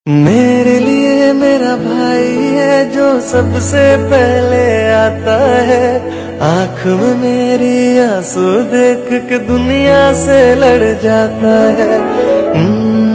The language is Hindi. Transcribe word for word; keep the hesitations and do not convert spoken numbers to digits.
मेरे लिए मेरा भाई है जो सबसे पहले आता है। आँख में मेरी आंसू देख के दुनिया से लड़ जाता है।